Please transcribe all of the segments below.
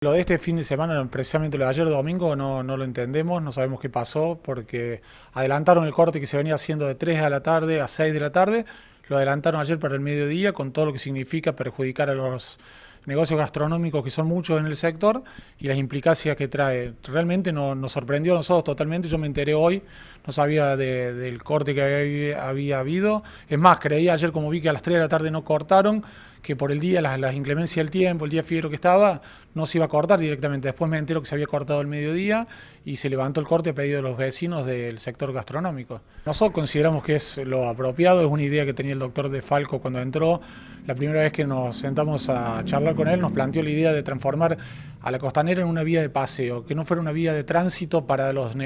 Lo de este fin de semana, precisamente lo de ayer domingo, no lo entendemos, no sabemos qué pasó, porque adelantaron el corte que se venía haciendo de 3 de la tarde a 6 de la tarde, lo adelantaron ayer para el mediodía, con todo lo que significa perjudicar a los negocios gastronómicos, que son muchos en el sector, y las implicancias que trae. Realmente nos sorprendió a nosotros totalmente. Yo me enteré hoy, no sabía del corte que había habido. Es más, creí ayer, como vi que a las 3 de la tarde no cortaron, que por el día, las inclemencias del tiempo, el día fiero que estaba, no se iba a cortar directamente. Después me entero que se había cortado el mediodía y se levantó el corte a pedido de los vecinos del sector gastronómico. Nosotros consideramos que es lo apropiado, es una idea que tenía el doctor De Falco cuando entró. La primera vez que nos sentamos a charlar con él, nos planteó la idea de transformar a la Costanera en una vía de paseo, que no fuera una vía de tránsito para los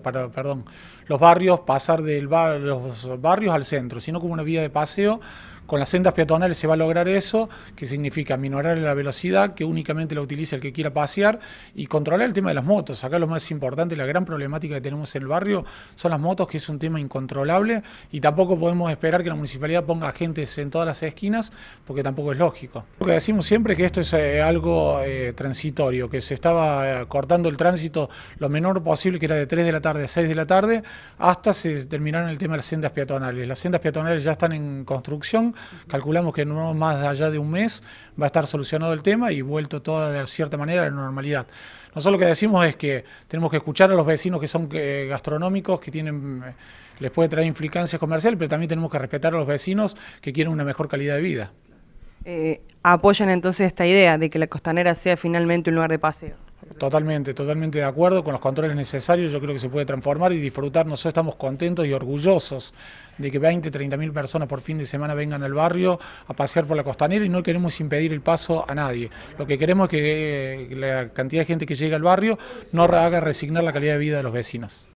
barrios, pasar los barrios al centro, sino como una vía de paseo. Con las sendas peatonales se va a lograr eso, que significa minorar la velocidad, que únicamente la utilice el que quiera pasear, y controlar el tema de las motos. Acá lo más importante, la gran problemática que tenemos en el barrio son las motos, que es un tema incontrolable, y tampoco podemos esperar que la municipalidad ponga agentes en todas las esquinas, porque tampoco es lógico. Lo que decimos siempre es que esto es algo transitorio, que se estaba cortando el tránsito lo menor posible, que era de 3 de la tarde a 6 de la tarde, hasta se terminaron el tema de las sendas peatonales. Las sendas peatonales ya están en construcción. Calculamos que no más allá de un mes va a estar solucionado el tema y vuelto todo de cierta manera a la normalidad. Nosotros lo que decimos es que tenemos que escuchar a los vecinos que son gastronómicos, que les puede traer implicancias comerciales, pero también tenemos que respetar a los vecinos que quieren una mejor calidad de vida. ¿Apoyan entonces esta idea de que la Costanera sea finalmente un lugar de paseo? Totalmente de acuerdo, con los controles necesarios. Yo creo que se puede transformar y disfrutar. Nosotros estamos contentos y orgullosos de que 20-30.000 personas por fin de semana vengan al barrio a pasear por la Costanera, y no queremos impedir el paso a nadie. Lo que queremos es que la cantidad de gente que llegue al barrio no haga resignar la calidad de vida de los vecinos.